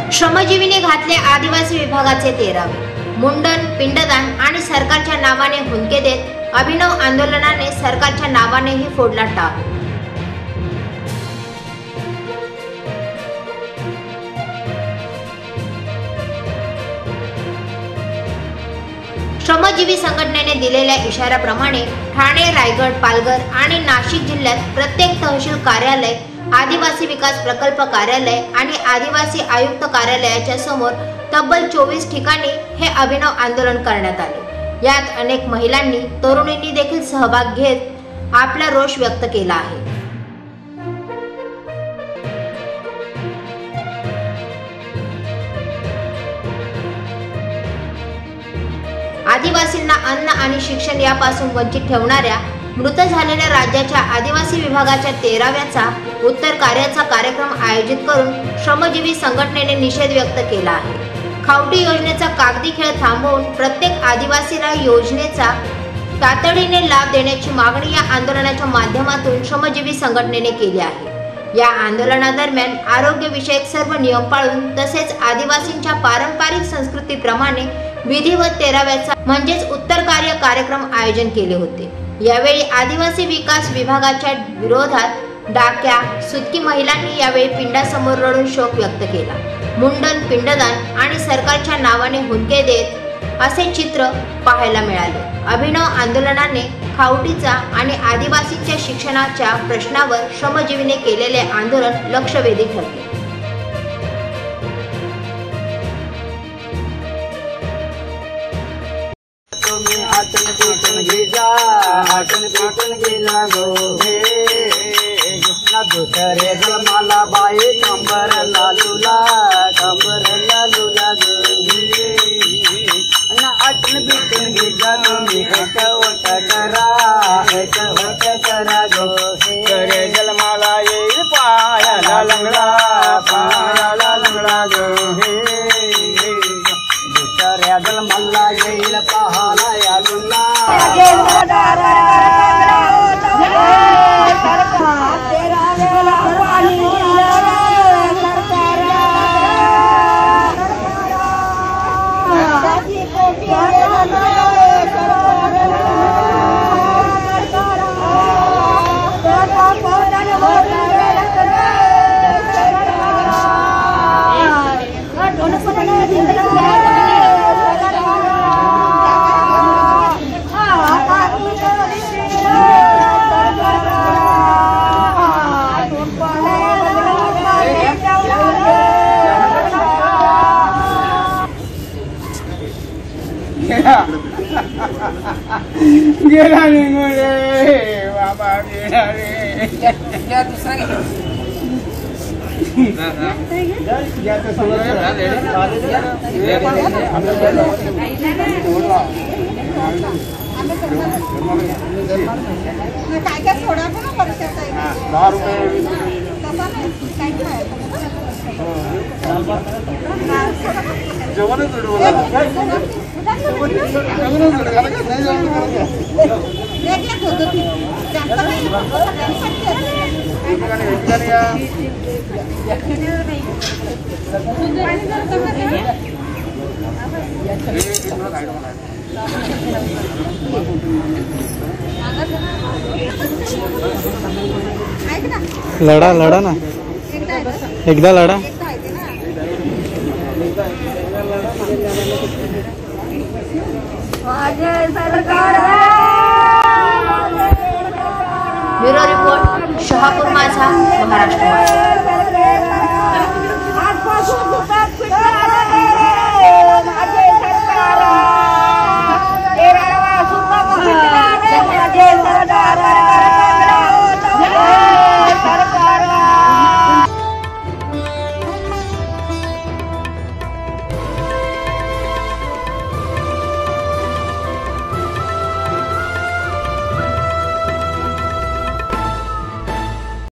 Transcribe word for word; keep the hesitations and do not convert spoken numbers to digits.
श्रमजीवीने घातले आदिवासी विभागाचे तेरावे। मुंडन, पिंडदान आणि सरकारच्या नावाने हुंदके देत अभिनव आंदोलनाने सरकारच्या नावानेही फोडला टाप। श्रमजीवी संघटनेने दिलेल्या इशाऱ्याप्रमाणे ठाणे, रायगड, पालघर आणि नाशिक जिल्ह्यात प्रत्येक तहसील कार्यालय, आदिवासी विकास प्रकल्प कार्यालय आणि आदिवासी आयुक्त कार्यालयाच्या समोर तब्बल चोवीस ठिकाणी हे अभिनव आंदोलन करण्यात आले। यात अनेक महिलांनी, तरुणींनी देखील सहभाग घेत आपला रोष व्यक्त केला आहे। आदिवासींना अन्न आणि शिक्षण यापासून वंचित ठेवणाऱ्या मृत झालेल्या राज्याच्या आदिवासी विभागाच्या तेराव्याचा उत्तर कार्याचा कार्यक्रम आयोजित करून श्रमजीवी संघटनेने निषेध व्यक्त केला आहे। खावटी योजनेचा कागदी खेळ थांबवून प्रत्येक आदिवासीला योजनेचा तातडीने लाभ देण्याची मागणी या आंदोलनाच्या माध्यमातून श्रमजीवी संघटनेने केली आहे। या आंदोलनादरम्यान आरोग्य विषयक सर्व नियम पाळून तसेच आदिवासींच्या पारंपरिक संस्कृतीप्रमाणे विधिवत तेराव्याचा म्हणजेच उत्तर कार्य कार्यक्रम आयोजन केले होते। यावेळी आदिवासी विकास विभागाच्या विरोधात डाक्या सुतकी महिलांनी यावेळी पिंडासमोर रडून शोक व्यक्त केला। मुंडन, पिंडदान आणि सरकारच्या नावाने हुंदके देत असे चित्र पाहायला मिळाले। अभिनव आंदोलनाने खावटीचा आणि आदिवासींच्या शिक्षणाच्या प्रश्नावर श्रमजीवीने केलेले आंदोलन लक्षवेधी ठरले। दुसरे जन्माला बाई कंबर लालूला कंबर लालूला आठन बिटून घेतला तुम्ही एक वट करा एक वट करा गो दुसरे जन्माला येईल पायाला लंगडा पायाला लंगडा गो दुसऱ्या जन्माला येईल पहाला यालूला गेला निघून रे बाबा गेला रे दुसरा काय काय थोडा पण वर्षाचा आहे दहा रुपये तसा नाही काय काय जेवणच लढा लढा ना एकदा लढा ब्युरो रिपोर्ट, शहापूर माझा, महाराष्ट्र।